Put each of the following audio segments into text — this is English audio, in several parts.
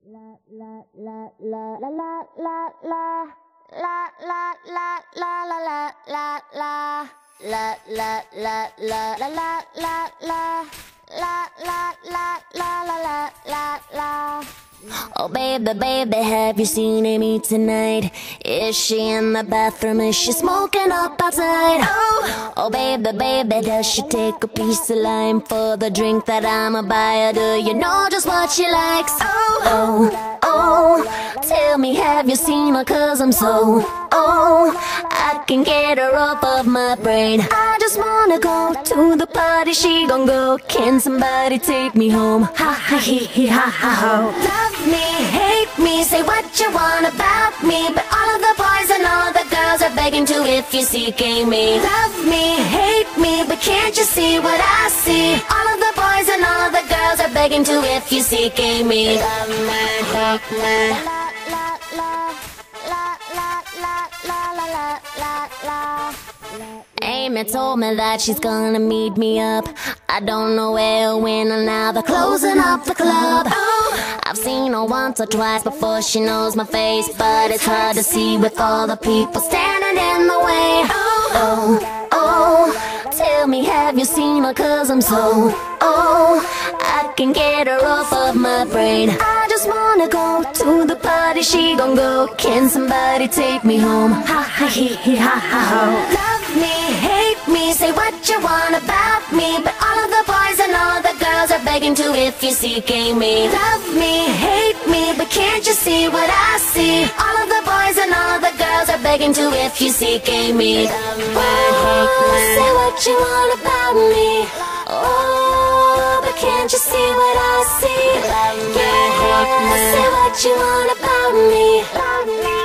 Oh baby, baby, have you seen Amy tonight? Is she in the bathroom? Is she smoking up outside? Oh baby, baby, does she take a piece of lime for the drink that I'ma buy her? Do you know just what she likes? Tell me, have you seen her? Cause I'm so I can get her off of my brain. I just wanna go to the party, she gon' go. Can somebody take me home? Ha ha he he ha ha ho. Love me, hate me, say what you want about me, but all of the boys and all the girls are begging to if you CK me. Love me, hate me, but can't you see what I see? All of the boys and all the girls are begging to if you CK me. Love me, hate me. Amy told me that she's gonna meet me up. I don't know where or when, and now they're closing up the club. I've seen her once or twice before she knows my face, but it's hard to see with all the people standing in the way. Tell me, have you seen her? Cause I'm so I can get her off of my brain. I just wanna go to the party, she gon' go. Can somebody take me home? Ha ha he he ha ha ho. Love me, hate me, say what you want about me, but all of the boys and all the girls are begging to if you CK me. Love me, hate me, but can't you see what I see? All of the boys and all the girls are begging to if you CK me. Love me, hate me, say what you want about me. But can't you see what I see? Love me, hate me, say what you want about me. Love me,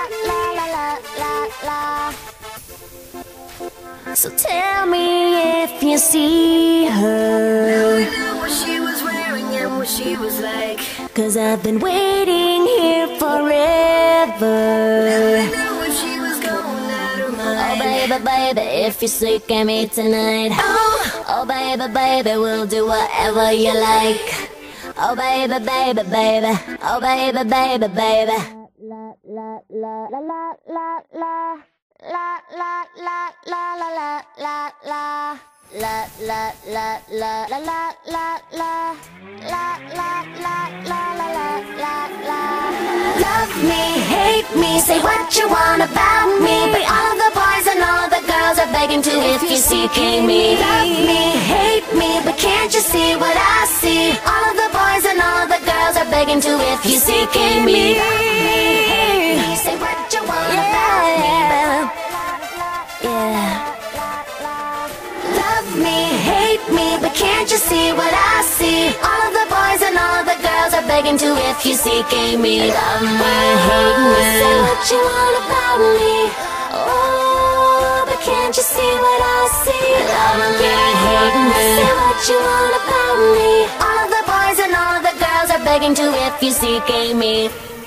so tell me if you see her. I know what she was wearing and what she was like. Cause I've been waiting here forever. I know if she was going out of mind. Oh baby, baby, if you sick of me tonight. Oh baby, baby, we'll do whatever you like. Oh baby, baby, baby. Oh baby, baby, baby. La la la la la la la. La la la la la la la la. La la la la la la la la. La la la la la la la la. Love me, hate me, say what you want about me, but all the boys and all the girls are begging to if you CK me. Love me, hate me, but can't you see what I see? All of the boys and all the girls are begging to if you CK me. Love me, hate me, say what you want about me, love me, hate me, but can't you see what I see? All of the boys and all the girls are begging to if you CK me. Love me, hate me, say what you want about me. But can't you see what I see? Love me, hate me, say what you want about me. All of the boys and all the girls are begging to if you CK me.